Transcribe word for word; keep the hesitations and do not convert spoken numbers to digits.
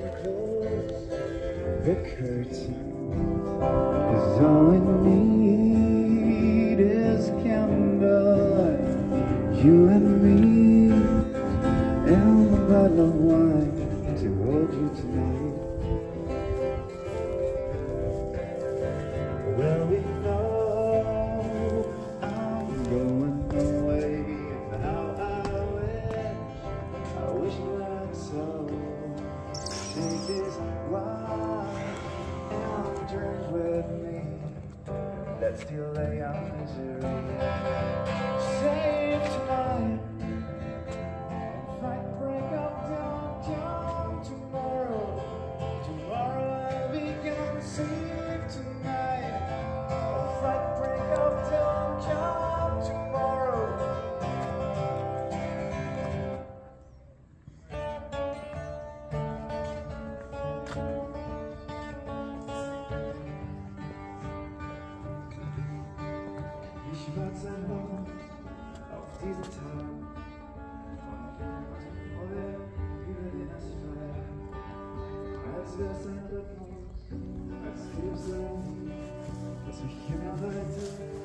close the curtain, 'cause all I need is candlelight, you and me, and a bottle of wine to hold you tonight. Well, we know I'm going away, and how I wish, I wish that so. Take this wine and drink with me. Let's delay our misery. Save tonight. Fight, break up, down, down tomorrow. Tomorrow I'll be gone. Save tonight. Fight, break up, down, down tomorrow. Ich warte sein Haus auf diesem Tag und Feuer über den Asphalt, als wär's ein Rhythmus, als gäb's ein, das mich immer weiter